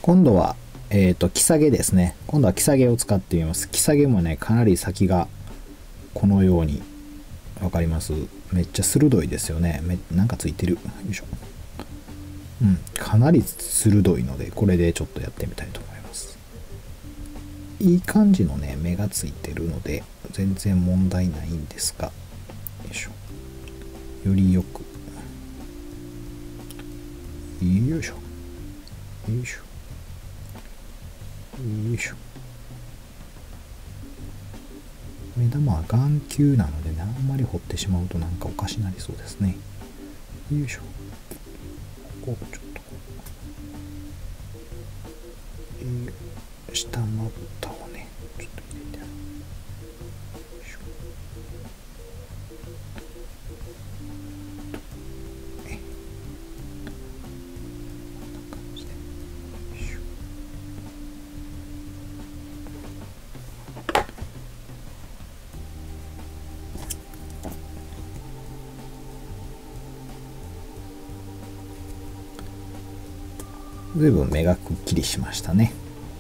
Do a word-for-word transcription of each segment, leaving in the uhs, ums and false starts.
今度は、えっと、キサゲですね。今度はキサゲを使ってみます。キサゲもね、かなり先がこのように、わかります？めっちゃ鋭いですよね。めなんかついてる。よいしょ。うん、かなり鋭いので、これでちょっとやってみたいと思います。いい感じのね、目がついてるので、全然問題ないんですが、よいしょ。よりよく。よいしょ。よいしょ。よいしょ。目玉は眼球なのでね、あんまり掘ってしまうとなんかおかしなりそうですね。よいしょ。こうちょっとこう、えー、下まぶたをねちょっと入れて、よいしょ。えこんな感じで、よいしょ。ずいぶん目がくっきりしましたね。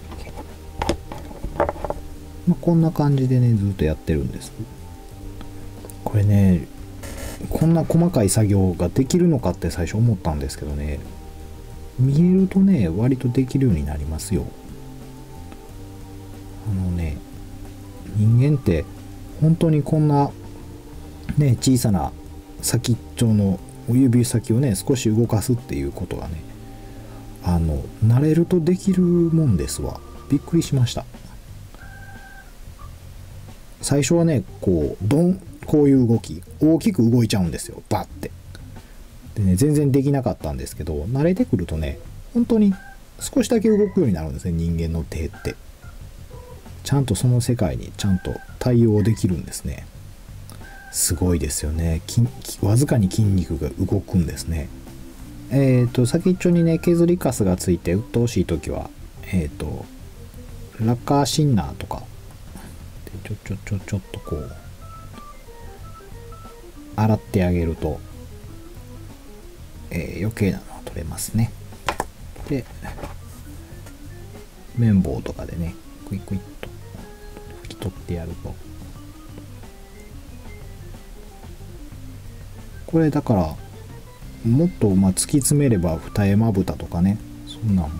まあ、こんな感じでねずっとやってるんです。これね、こんな細かい作業ができるのかって最初思ったんですけどね、見えるとね割とできるようになりますよ。あのね、人間って本当にこんなね小さな先っちょの指先をね少し動かすっていうことがね、あの慣れるとできるもんですわ。びっくりしました。最初はねこうドン、こういう動き大きく動いちゃうんですよ、バッて。でね、全然できなかったんですけど、慣れてくるとね本当に少しだけ動くようになるんですね、人間の手って。ちゃんとその世界にちゃんと対応できるんですね。すごいですよね。わずかに筋肉が動くんですね。えっと先っちょにね削りカスがついて鬱陶しい時はえっとラッカーシンナーとかでちょちょちょちょっとこう洗ってあげると、えー、余計なのは取れますね。で綿棒とかでねクイクイっと拭き取ってやると、これだからもっとまあ突き詰めれば二重まぶたとかね、そんなんも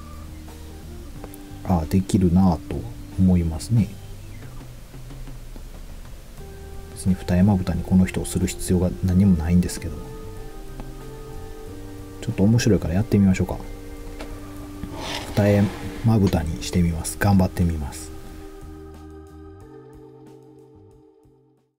ああできるなぁと思いますね。別に二重まぶたにこの人をする必要が何もないんですけど、ちょっと面白いからやってみましょうか。二重まぶたにしてみます。頑張ってみます。